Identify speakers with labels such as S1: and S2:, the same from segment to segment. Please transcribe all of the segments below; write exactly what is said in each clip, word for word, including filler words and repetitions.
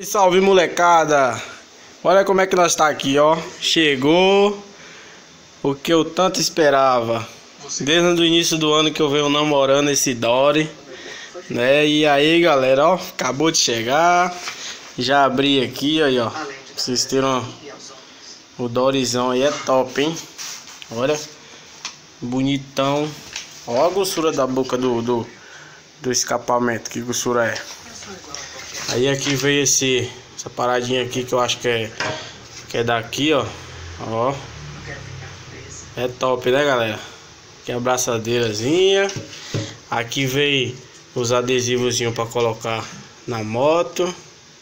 S1: Salve, molecada! Olha como é que nós tá aqui, ó. Chegou o que eu tanto esperava. Desde o início do ano que eu venho namorando esse Dory, né? E aí, galera, ó, acabou de chegar. Já abri aqui, aí, ó. Pra vocês terem uma... O Doryzão aí é top, hein? Olha, bonitão. Ó a grossura da boca do, do, do escapamento, que grossura é. Aí aqui veio esse, essa paradinha aqui que eu acho que é, que é daqui, ó. Ó. É top, né, galera? Aqui a abraçadeirazinha. Aqui veio os adesivozinhos para colocar na moto.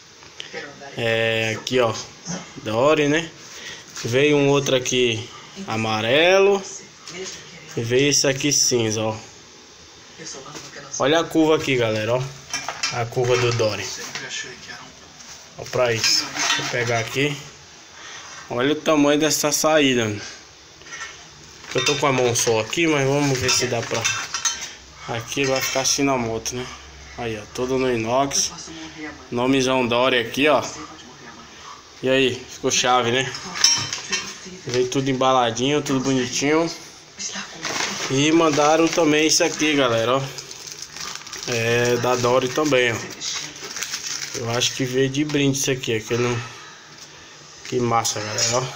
S1: É, aqui, ó, Dory, né? Veio um outro aqui amarelo. E veio esse aqui cinza, ó. Olha a curva aqui, galera, ó. A curva do Dory. Ó, pra isso. Vou pegar aqui. Olha o tamanho dessa saída. Eu tô com a mão só aqui, mas vamos ver se dá pra... Aqui vai ficar assim na moto, né? Aí, ó, todo no inox. Nomezão Dory aqui, ó. E aí, ficou chave, né? Veio tudo embaladinho, tudo bonitinho. E mandaram também isso aqui, galera, ó. É da Dory também, ó. Eu acho que veio de brinde isso aqui, aquele não... Que massa, galera, ó.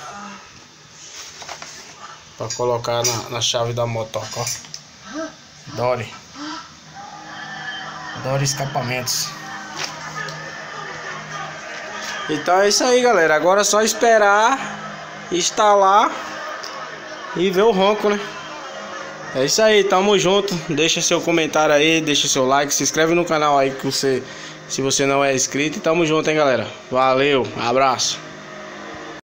S1: Pra colocar na, na chave da motoca, ó. Dory. Dory escapamentos. Então é isso aí, galera. Agora é só esperar, instalar e ver o ronco, né? É isso aí, tamo junto. Deixa seu comentário aí, deixa seu like, se inscreve no canal aí que você, se você não é inscrito. E tamo junto, hein, galera. Valeu, abraço.